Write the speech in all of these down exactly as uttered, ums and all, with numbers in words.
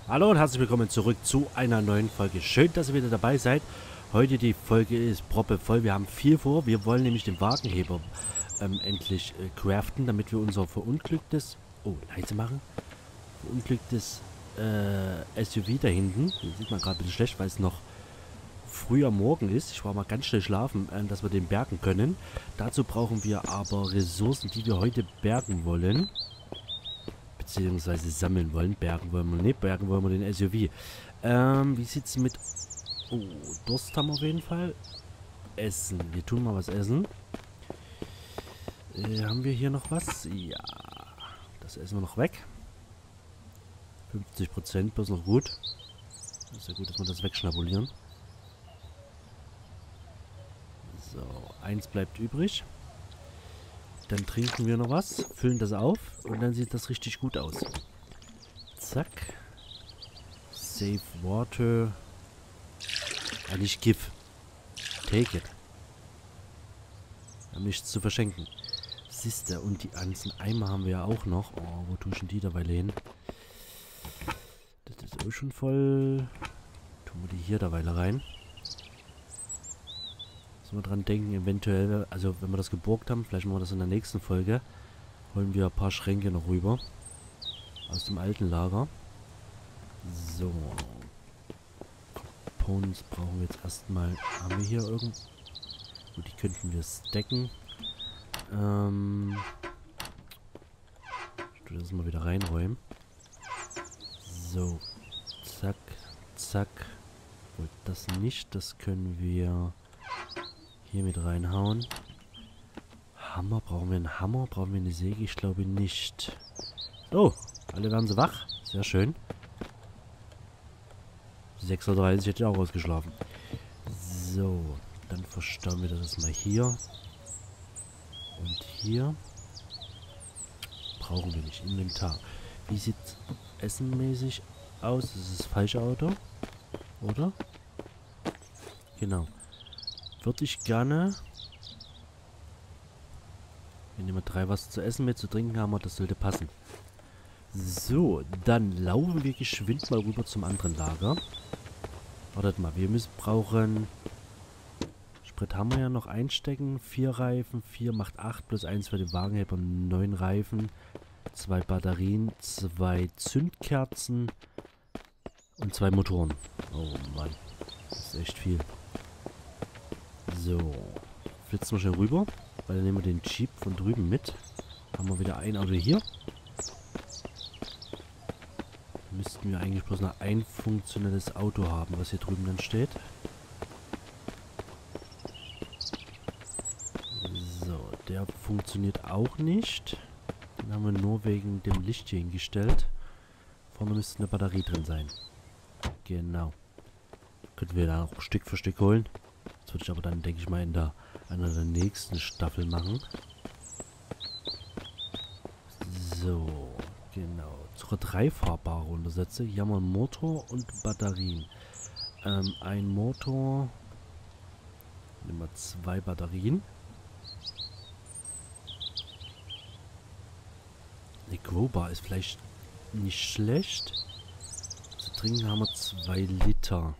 Hallo und herzlich willkommen zurück zu einer neuen Folge. Schön, dass ihr wieder dabei seid. Heute die Folge ist proppevoll. Wir haben viel vor. Wir wollen nämlich den Wagenheber ähm, endlich äh, craften, damit wir unser verunglücktes... Oh, leise machen. Verunglücktes äh, S U V da hinten. Den sieht man gerade ein bisschen schlecht, weil es noch früh am Morgen ist. Ich war mal ganz schnell schlafen, äh, dass wir den bergen können. Dazu brauchen wir aber Ressourcen, die wir heute bergen wollen. Beziehungsweise sammeln wollen. Bergen wollen wir nicht. Bergen wollen wir den S U V. Ähm, wie sieht's mit... Oh, Durst haben wir auf jeden Fall. Essen. Wir tun mal was essen. Äh, haben wir hier noch was? Ja. Das essen wir noch weg. fünfzig Prozent, bloß noch gut. Ist ja gut, dass wir das wegschnabulieren. So, eins bleibt übrig. Dann trinken wir noch was, füllen das auf und dann sieht das richtig gut aus. Zack. Save Water. Ah, nicht Gif. Take it. Wir haben nichts zu verschenken. Siehste, und die ganzen Eimer haben wir ja auch noch. Oh, wo tue ich denn die dabei hin? Das ist auch schon voll. Tun wir die hier dabei rein. Müssen wir dran denken, eventuell, also wenn wir das geborgt haben, vielleicht machen wir das in der nächsten Folge, holen wir ein paar Schränke noch rüber. Aus dem alten Lager. So. Components brauchen wir jetzt erstmal. Haben wir hier irgendwo? Gut, die könnten wir stacken. Ähm. Ich tue das mal wieder reinräumen. So. Zack. Zack. Und das nicht. Das können wir hier mit reinhauen. Hammer. Brauchen wir einen Hammer? Brauchen wir eine Säge? Ich glaube nicht. Oh, alle werden sie wach. Sehr schön. sechs Uhr dreißig hätte ich auch ausgeschlafen. So, dann verstauen wir das mal hier. Und hier. Brauchen wir nicht. Inventar. Wie sieht essenmäßig aus? Das ist das falsche Auto. Oder? Genau. Würde ich gerne... Wir nehmen drei was zu essen mit, zu trinken haben wir, das sollte passen. So, dann laufen wir geschwind mal rüber zum anderen Lager. Wartet mal, wir müssen brauchen... Sprit haben wir ja noch einstecken. Vier Reifen, vier macht acht, plus eins für den Wagenheber, neun Reifen. Zwei Batterien, zwei Zündkerzen und zwei Motoren. Oh Mann, das ist echt viel. So, flitzen wir schnell rüber, weil dann nehmen wir den Jeep von drüben mit. Haben wir wieder ein Auto hier. Müssten wir eigentlich bloß noch ein funktionelles Auto haben, was hier drüben dann steht. So, der funktioniert auch nicht. Den haben wir nur wegen dem Licht hier hingestellt. Vorne müsste eine Batterie drin sein. Genau. Könnten wir da auch Stück für Stück holen. Das würde ich aber dann, denke ich mal, in der, einer der nächsten Staffel machen. So, genau. Zur drei fahrbare Untersätze. Hier haben wir einen Motor und Batterien. Ähm, ein Motor. Nehmen wir zwei Batterien. Eine Growbar ist vielleicht nicht schlecht. Zu trinken haben wir zwei Liter.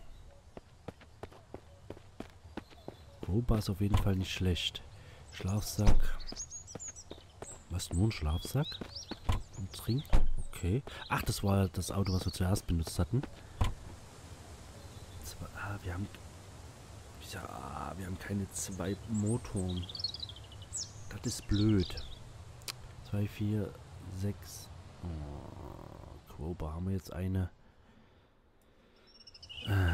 Growbar ist auf jeden Fall nicht schlecht. Schlafsack. Was, nur ein Schlafsack? Und trinken? Okay. Ach, das war das Auto, was wir zuerst benutzt hatten. Zwei, ah, wir haben... Ja, wir haben keine zwei Motoren. Das ist blöd. Zwei, vier, sechs. Oh, Growbar haben wir jetzt eine. Ah.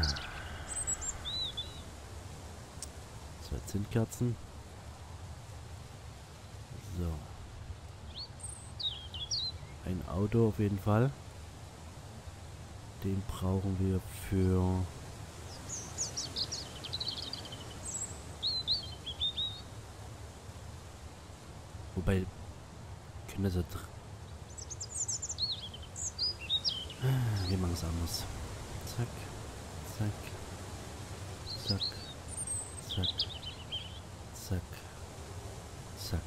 Zwei Zündkerzen. So. Ein Auto auf jeden Fall. Den brauchen wir für... Wobei... Können das ja... Wir machen es anders. Zack. Zack. Zack. Zack. Zack. Zack.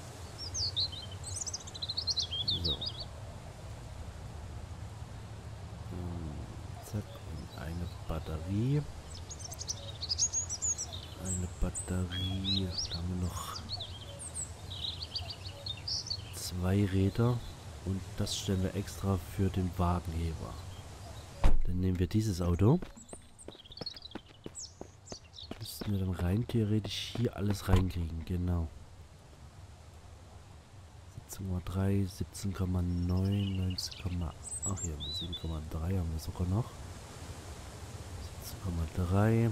So. eine Batterie. Eine Batterie. Da haben wir noch zwei Räder. Und das stellen wir extra für den Wagenheber. Dann nehmen wir dieses Auto. Müssten wir dann rein theoretisch hier alles reinkriegen. Genau. siebzehn Komma drei, siebzehn Komma neun, neunzehn, ach hier, sieben Komma drei haben wir sogar noch. siebzehn Komma drei.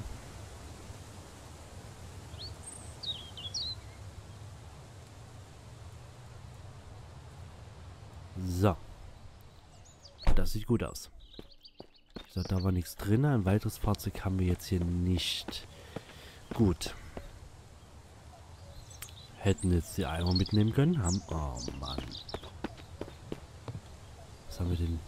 So. Das sieht gut aus. Ich sag, da war nichts drin. Ein weiteres Fahrzeug haben wir jetzt hier nicht. Gut. Hätten jetzt die Eimer mitnehmen können. Haben. Oh Mann. Was haben wir denn?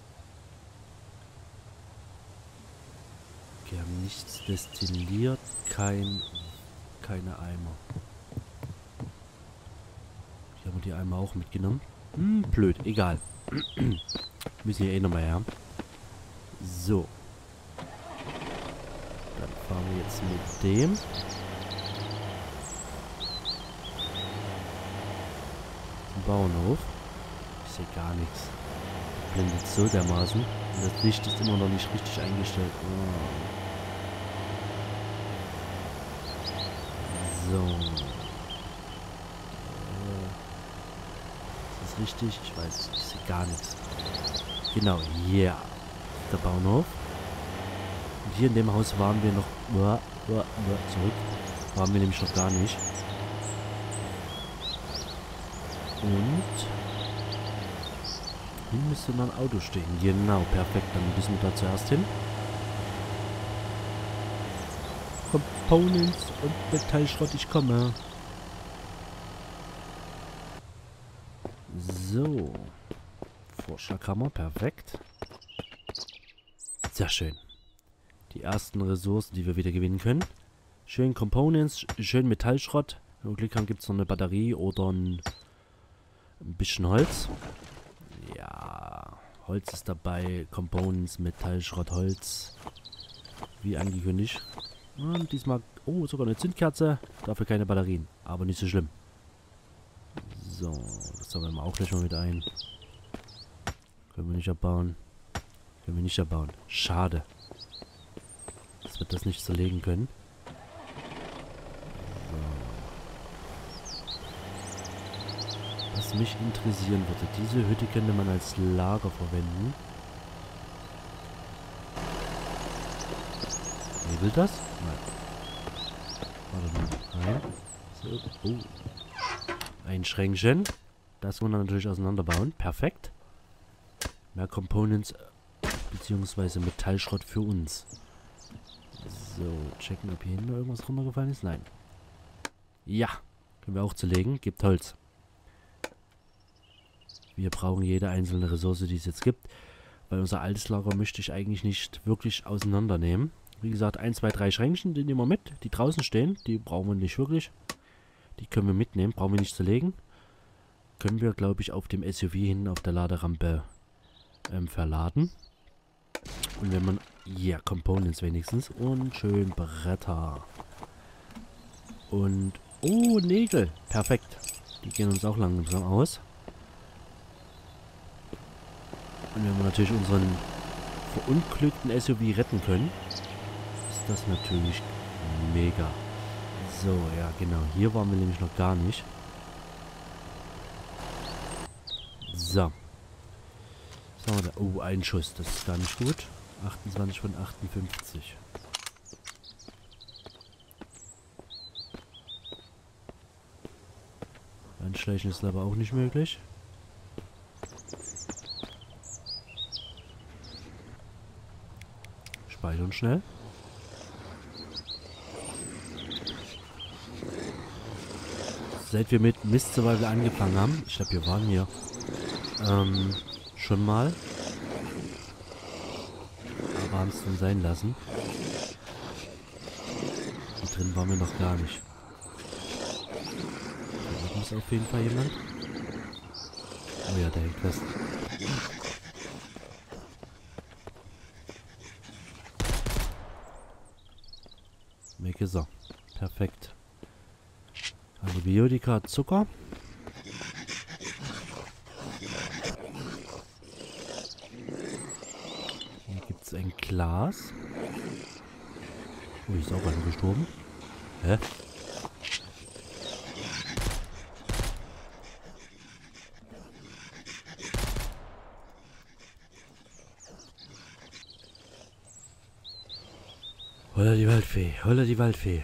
Wir haben nichts destilliert. Kein. Keine Eimer. Hier haben wir die Eimer auch mitgenommen. Hm, blöd. Egal. Müssen wir eh nochmal her. So. Dann fahren wir jetzt mit dem. Zum Bauernhof. Ich sehe gar nichts. Blendet so dermaßen. Und das Licht ist immer noch nicht richtig eingestellt. Oh. So. Ist das richtig? Ich weiß, ich sehe gar nichts. Genau, yeah. Der Bauernhof. Und hier in dem Haus waren wir noch uh, uh, uh, zurück. Waren wir nämlich noch gar nicht. Und hier müsste noch ein Auto stehen. Genau, perfekt. Dann müssen wir da zuerst hin. Components und Metallschrott, ich komme. So. Vorschlaghammer, perfekt. Sehr schön. Die ersten Ressourcen, die wir wieder gewinnen können. Schön Components, schön Metallschrott. Wenn wir Glück haben, gibt es noch eine Batterie oder ein, ein bisschen Holz. Ja, Holz ist dabei. Components, Metallschrott, Holz. Wie angekündigt. Und diesmal, oh, sogar eine Zündkerze. Dafür keine Batterien. Aber nicht so schlimm. So, das sammeln wir auch gleich mal mit ein. Können wir nicht abbauen. Können wir nicht abbauen. Schade. Dass wir das nicht zerlegen können. So. Was mich interessieren würde, diese Hütte könnte man als Lager verwenden. Wer will das? Nein. Warte mal. Nein. So. Oh. Ein Schränkchen. Das wollen wir natürlich auseinanderbauen. Perfekt. Mehr Components beziehungsweise Metallschrott für uns. So, checken, ob hier hinten irgendwas runtergefallen ist. Nein. Ja. Können wir auch zerlegen. Gibt Holz. Wir brauchen jede einzelne Ressource, die es jetzt gibt. Weil unser altes Lager möchte ich eigentlich nicht wirklich auseinandernehmen. Wie gesagt, ein, zwei, drei Schränkchen, die nehmen wir mit. Die draußen stehen. Die brauchen wir nicht wirklich. Die können wir mitnehmen. Brauchen wir nicht zerlegen. Können wir, glaube ich, auf dem S U V hinten auf der Laderampe ähm, verladen. Und wenn man... Ja, yeah, Components wenigstens. Und schön Bretter. Und... Oh, Nägel. Perfekt. Die gehen uns auch langsam aus. Und wenn wir natürlich unseren verunglückten S U V retten können, ist das natürlich mega. So, ja genau. Hier waren wir nämlich noch gar nicht. So. So, da, oh, ein Schuss. Das ist gar nicht gut. achtundzwanzig von achtundfünfzig. Anschleichen ist aber auch nicht möglich. Speichern schnell. Seit wir mit Mist Survival angefangen haben, ich glaube, wir waren hier ähm, schon mal, aber haben es dann sein lassen. Hier drin waren wir noch gar nicht. Da ist auf jeden Fall jemand. Oh ja, der hängt fest. weg ist er. Perfekt. Antibiotika, Zucker. Hier gibt es ein Glas. Oh, hier ist auch einer gestorben. Hä? Holla die Waldfee, holla die Waldfee.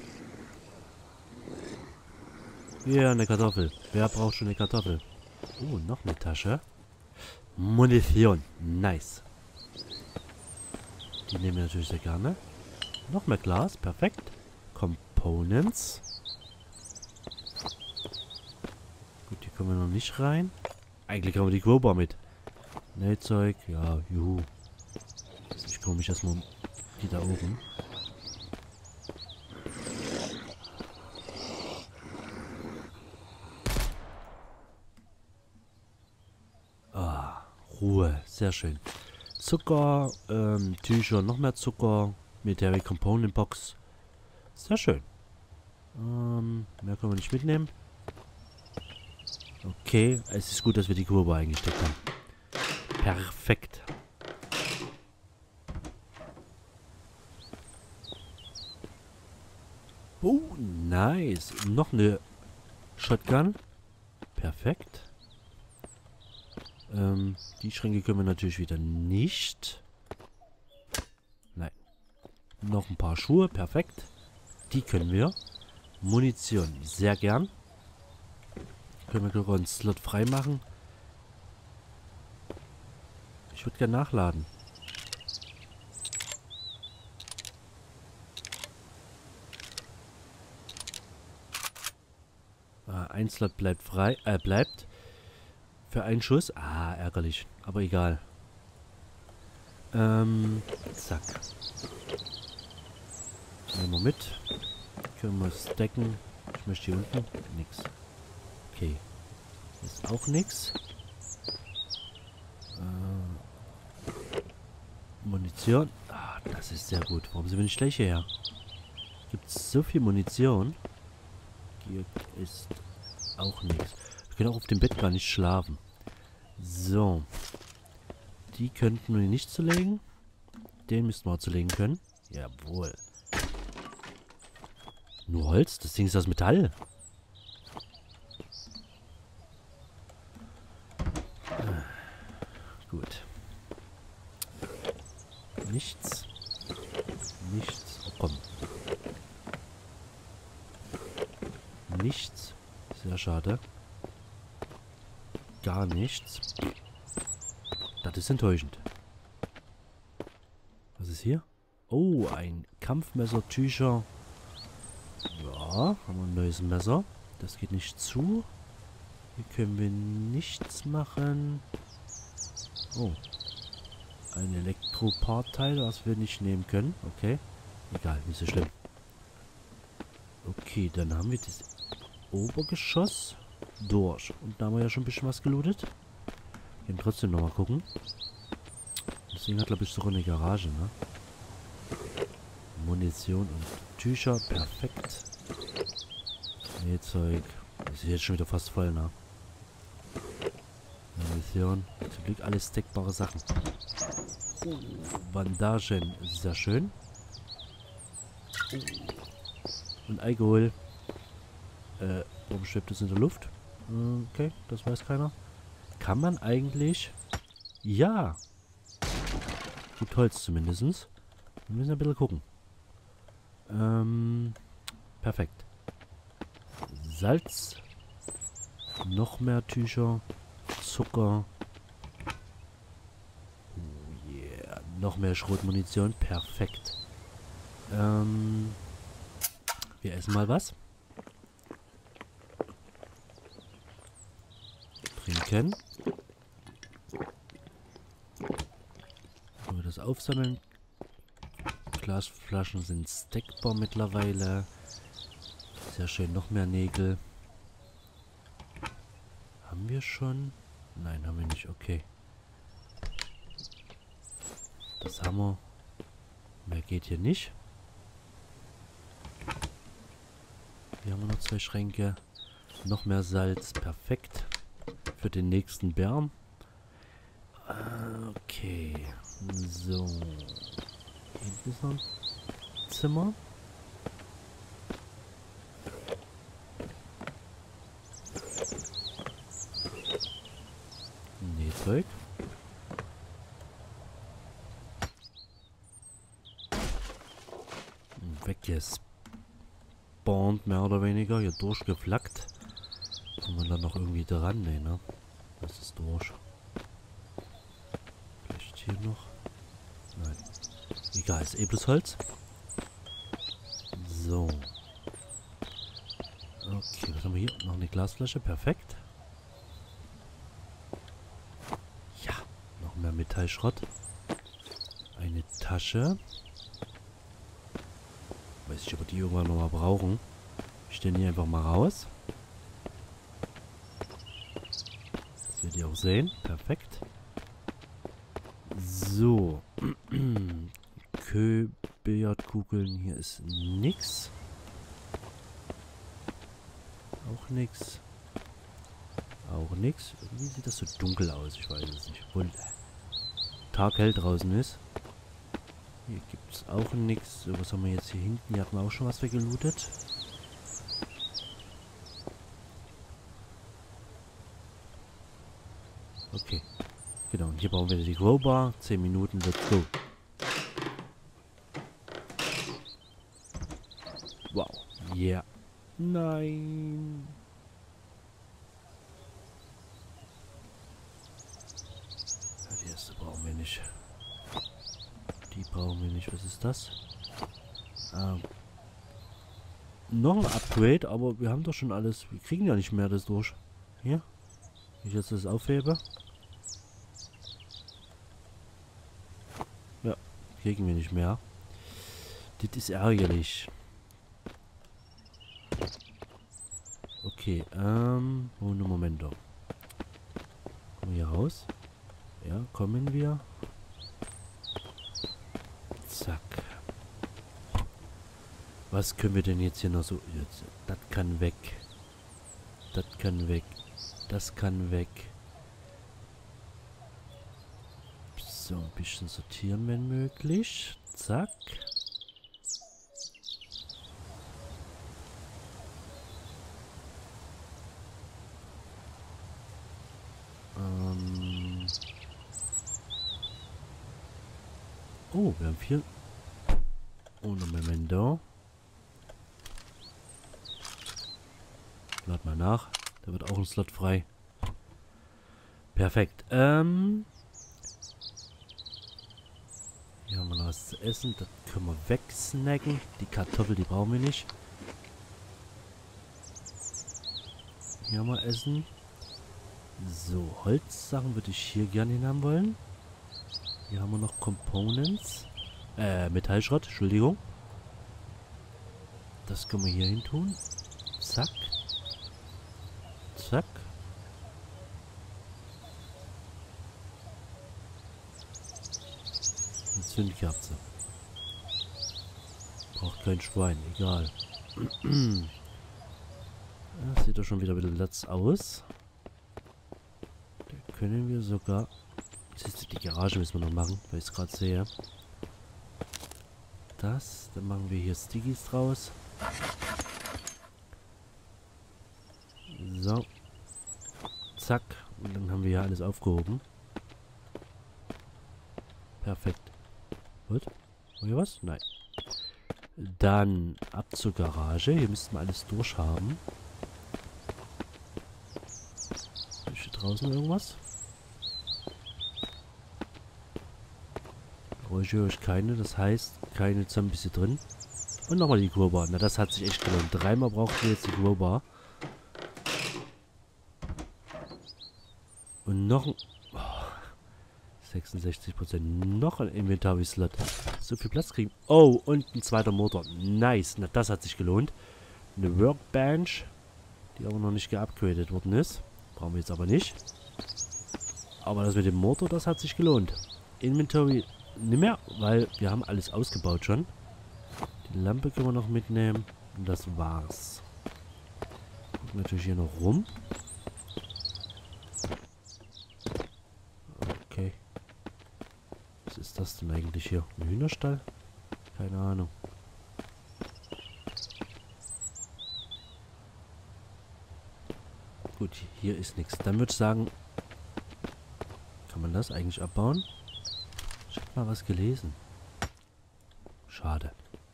Ja, eine Kartoffel. Wer braucht schon eine Kartoffel? Oh, noch eine Tasche. Munition. Nice. Die nehmen wir natürlich sehr gerne. Noch mehr Glas. Perfekt. Components. Gut, hier kommen wir noch nicht rein. Eigentlich haben wir die Crowbar mit. Nähzeug. Ja, juhu. Ich komme mich erstmal um die da oben. Ah, Ruhe. Sehr schön. Zucker, ähm, Tücher, noch mehr Zucker. Military Component Box. Sehr schön. Ähm, mehr können wir nicht mitnehmen. Okay, es ist gut, dass wir die Kurve eingesteckt haben. Perfekt. Oh, nice. Noch eine Shotgun. Perfekt. Ähm, die Schränke können wir natürlich wieder nicht. Nein. Noch ein paar Schuhe. Perfekt. Die können wir. Munition. Sehr gern. Können wir sogar einen Slot frei machen. Ich würde gerne nachladen. Ah, ein Slot bleibt frei. Äh, bleibt. Für einen Schuss. Ah, ärgerlich. Aber egal. Ähm, zack. Nehmen wir mit. Können wir stacken. Ich möchte hier unten. Nix. Okay. Ist auch nix. Äh, Munition. Ah, das ist sehr gut. Warum sind wir nicht gleich hierher? Gibt es so viel Munition? Hier ist auch nichts. Wir können auch auf dem Bett gar nicht schlafen. So. Die könnten wir nicht zulegen. Den müssten wir zulegen können. Jawohl. Nur Holz? Das Ding ist aus Metall. Ah, gut. Nichts. Nichts. Oh, komm. Nichts. Sehr schade. Gar nichts. Das ist enttäuschend. Was ist hier? Oh, ein Kampfmesser, Tücher. Ja, haben wir ein neues Messer. Das geht nicht zu. Hier können wir nichts machen. Oh. Ein Elektropartteil, was wir nicht nehmen können. Okay. Egal, nicht so schlimm. Okay, dann haben wir das Obergeschoss durch. Und da haben wir ja schon ein bisschen was gelootet. Wir können trotzdem nochmal gucken. Das Ding hat, glaube ich, sogar eine Garage, ne? Munition und Tücher. Perfekt. Nähzeug. Das ist jetzt schon wieder fast voll, ne? Munition. Zum Glück alles deckbare Sachen. Oh, Bandagen. Sehr schön. Oh. Und Alkohol. Äh, warum schwebt es in der Luft? Okay, das weiß keiner. Kann man eigentlich... Ja. Gibt Holz zumindest. Wir müssen ein bisschen gucken. Ähm, perfekt. Salz. Noch mehr Tücher. Zucker. Oh yeah. Noch mehr Schrotmunition. Perfekt. Ähm, wir essen mal was. Trinken. Können wir das aufsammeln? Glasflaschen sind stackbar mittlerweile. Sehr schön. Noch mehr Nägel. Haben wir schon? Nein, haben wir nicht. Okay. Das haben wir. Mehr geht hier nicht. Hier haben wir noch zwei Schränke. Noch mehr Salz. Perfekt. Für den nächsten Bären. Okay. So. Hinten ist noch ein Zimmer. Nee, Zeug. Weggespawnt, mehr oder weniger. Hier durchgeflackt. Kommt man dann noch irgendwie dran? Nee, ne? Das ist durch. Vielleicht hier noch? Nein. Egal, ist eh bloß Holz. So. Okay, was haben wir hier? Noch eine Glasflasche. Perfekt. Ja, noch mehr Metallschrott. Eine Tasche. Weiß ich, ob wir die irgendwann nochmal brauchen. Ich stelle die einfach mal raus. Dass wir die auch sehen. Perfekt. So. Kö, Billardkugeln. Hier ist nix. Auch nix. Auch nix. Irgendwie sieht das so dunkel aus. Ich weiß es nicht. Obwohl Tag hell draußen ist. Hier gibt es auch nichts. So, was haben wir jetzt hier hinten? Hier hatten wir auch schon was weggelootet. Okay. Genau, und hier bauen wir die Crowbar. zehn Minuten, let's go. Wow. Yeah. Nein. Ja, die erste brauchen wir nicht. Die brauchen wir nicht. Was ist das? Ähm, noch ein Upgrade, aber wir haben doch schon alles. Wir kriegen ja nicht mehr das durch. Hier. Wenn ich jetzt das aufhebe. Ja, kriegen wir nicht mehr. Das ist ärgerlich. Okay, ähm, ohne Moment doch. Kommen wir hier raus? Ja, kommen wir. Zack. Was können wir denn jetzt hier noch so... Jetzt, das kann weg. Das kann weg. Das kann weg. So, ein bisschen sortieren, wenn möglich. Zack. Ähm... Oh, wir haben vier... Ohne Memento. Lad mal nach. Da wird auch ein Slot frei. Perfekt. Ähm... Hier haben wir noch was zu essen. Das können wir wegsnacken. Die Kartoffel, die brauchen wir nicht. Hier haben wir Essen. So, Holzsachen würde ich hier gerne hin haben wollen. Hier haben wir noch Components. Äh, Metallschrott, Entschuldigung. Das können wir hier hin tun. Zack. Zack. Eine Zündkerze. Braucht kein Schwein, egal. Das sieht doch schon wieder ein bisschen Platz aus. Da können wir sogar... Die Garage müssen wir noch machen, weil ich es gerade sehe. Das, dann machen wir hier Stickies draus. So. Zack. Und dann haben wir hier alles aufgehoben. Perfekt. Gut. Haben wir was? Nein. Dann ab zur Garage. Hier müssten wir alles durchhaben. Ist hier draußen irgendwas? Geräusche höre ich keine. Das heißt, keine Zombies hier drin. Und nochmal die Crowbar. Na, das hat sich echt gelohnt. Dreimal brauchen wir jetzt die Crowbar. Und noch ein... Oh, sechsundsechzig Prozent. Noch ein Inventory-Slot. So viel Platz kriegen. Oh, und ein zweiter Motor. Nice. Na, das hat sich gelohnt. Eine Workbench, die aber noch nicht geupgradet worden ist. Brauchen wir jetzt aber nicht. Aber das mit dem Motor, das hat sich gelohnt. Inventory nicht mehr, weil wir haben alles ausgebaut schon. Die Lampe können wir noch mitnehmen. Und das war's. Gucken natürlich hier noch rum. Okay. Was ist das denn eigentlich hier? Ein Hühnerstall? Keine Ahnung. Gut, hier ist nichts. Dann würde ich sagen, kann man das eigentlich abbauen? Ich habe mal was gelesen. Schade.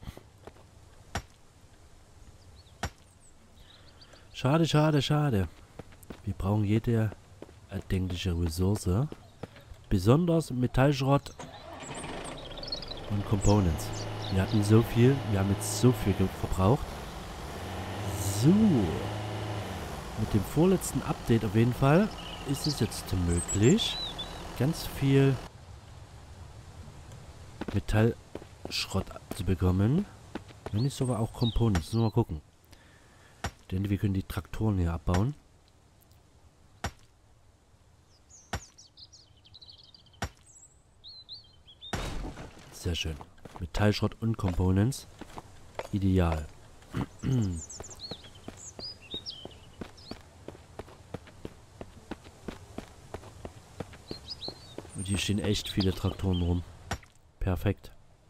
Schade, schade, schade. Wir brauchen jede erdenkliche Ressource. Besonders Metallschrott und Components. Wir hatten so viel. Wir haben jetzt so viel verbraucht. So. Mit dem vorletzten Update auf jeden Fall ist es jetzt möglich, ganz viel Metallschrott zu bekommen. Wenn nicht sogar auch Components. Nur mal gucken. Denn wir können die Traktoren hier abbauen. Sehr schön. Metallschrott und Components. Ideal. Und hier stehen echt viele Traktoren rum. Perfekt.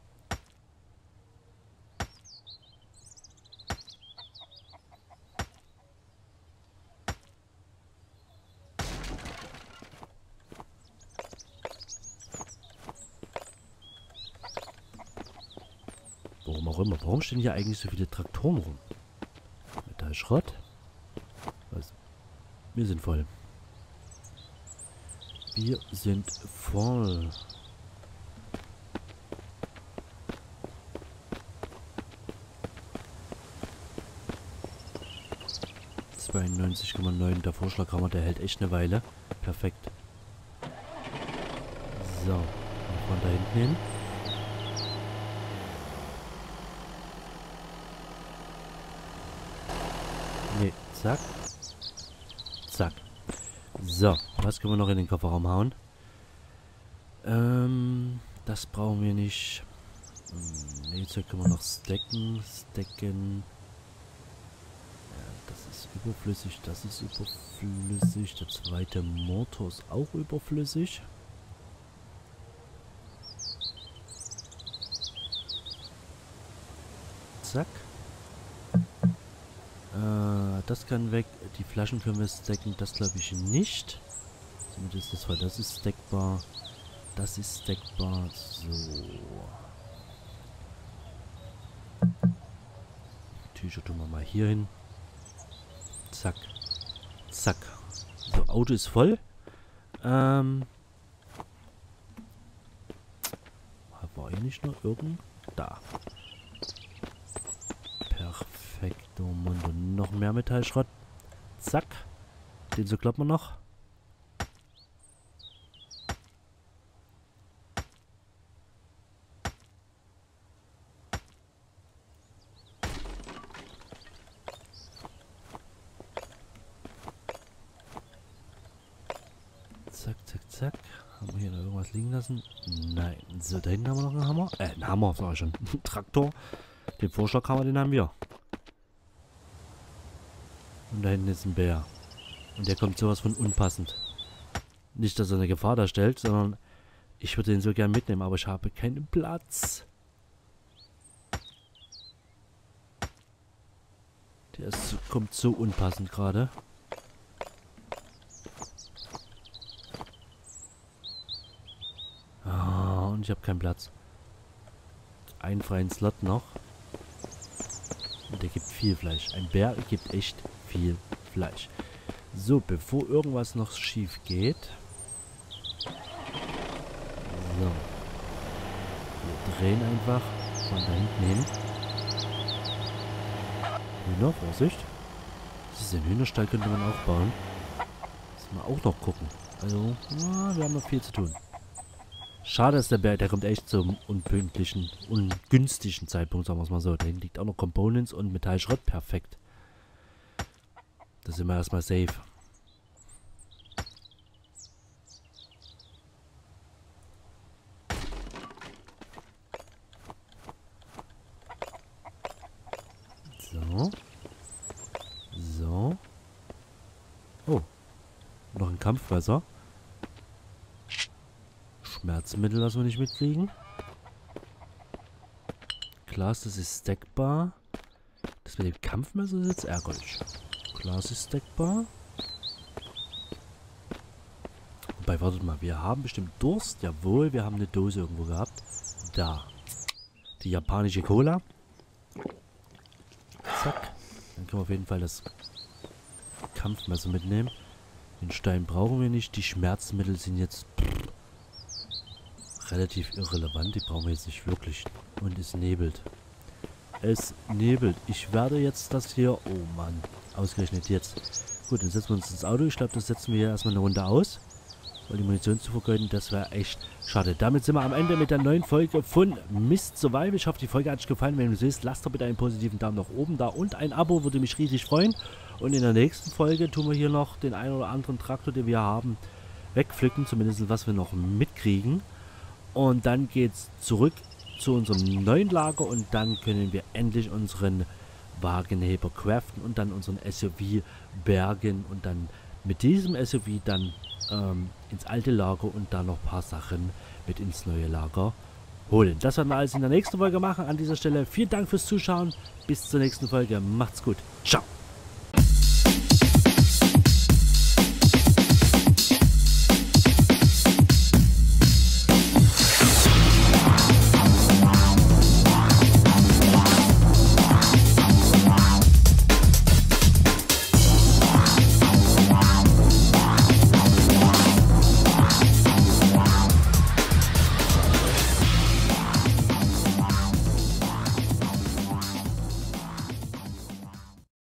Warum auch immer. Warum stehen hier eigentlich so viele Traktoren rum? Metallschrott? Was? Wir sind voll. Wir sind voll. zweiundneunzig Komma neun. Der Vorschlaghammer, der hält echt eine Weile. Perfekt. So. Von da hinten hin. Ne, zack. Zack. So, was können wir noch in den Kofferraum hauen? Ähm, das brauchen wir nicht. Ne, jetzt können wir noch stacken. Stacken. Ja, das ist überflüssig, das ist überflüssig. Der zweite Motor ist auch überflüssig. Zack. Äh, das kann weg. Die Flaschen können wir stacken. Das glaube ich nicht. Somit ist das, weil das ist stackbar. Das ist stackbar. So. Tücher tun wir mal hier hin. Zack. Zack. So, Auto ist voll. Ähm. War hier nicht noch irgend? Da. Perfekto, Mundo. Noch mehr Metallschrott. Zack. Den so klappt man noch. Zack, zack, zack. Haben wir hier noch irgendwas liegen lassen? Nein. So, da hinten haben wir noch einen Hammer. Äh, einen Hammer, sag ich schon. Ein Traktor. Den Vorschlaghammer, den haben wir. Und da hinten ist ein Bär. Und der kommt sowas von unpassend. Nicht, dass er eine Gefahr darstellt, sondern ich würde ihn so gern mitnehmen, aber ich habe keinen Platz. Der ist, kommt so unpassend gerade. Ah, und ich habe keinen Platz. Einen freien Slot noch. Und der gibt viel Fleisch. Ein Bär gibt echt viel Fleisch. So, bevor irgendwas noch schief geht. So. Wir drehen einfach von da hinten hin. Hühner, Vorsicht. Das ist ein Hühnerstall, könnte man auch bauen. Müssen wir auch noch gucken. Also, ja, wir haben noch viel zu tun. Schade ist der Bär, der kommt echt zum unpünktlichen, ungünstigen Zeitpunkt, sagen wir es mal so. Da hinten liegt auch noch Components und Metallschrott. Perfekt. Da sind wir erstmal safe. So. So. Kampfwasser. Schmerzmittel lassen wir nicht mitkriegen. Glas, das ist stackbar. Das mit dem Kampfmesser ist jetzt ärgerlich. Glas ist stackbar. Wobei, wartet mal, wir haben bestimmt Durst. Jawohl, wir haben eine Dose irgendwo gehabt. Da. Die japanische Cola. Zack. Dann können wir auf jeden Fall das Kampfmesser mitnehmen. Den Stein brauchen wir nicht. Die Schmerzmittel sind jetzt pff, relativ irrelevant. Die brauchen wir jetzt nicht wirklich. Und es nebelt. Es nebelt. Ich werde jetzt das hier... Oh Mann. Ausgerechnet jetzt. Gut, dann setzen wir uns ins Auto. Ich glaube, das setzen wir hier erstmal eine Runde aus. Weil die Munition zu vergeuden, das wäre echt schade. Damit sind wir am Ende mit der neuen Folge von Mist Survival. Ich hoffe, die Folge hat euch gefallen. Wenn du siehst, lasst doch bitte einen positiven Daumen nach oben da und ein Abo, würde mich riesig freuen. Und in der nächsten Folge tun wir hier noch den einen oder anderen Traktor, den wir haben, wegpflücken. Zumindest was wir noch mitkriegen. Und dann geht es zurück zu unserem neuen Lager und dann können wir endlich unseren Wagenheber craften und dann unseren S U V bergen und dann mit diesem S U V dann ähm, ins alte Lager und da noch ein paar Sachen mit ins neue Lager holen. Das werden wir alles in der nächsten Folge machen. An dieser Stelle vielen Dank fürs Zuschauen. Bis zur nächsten Folge. Macht's gut. Ciao.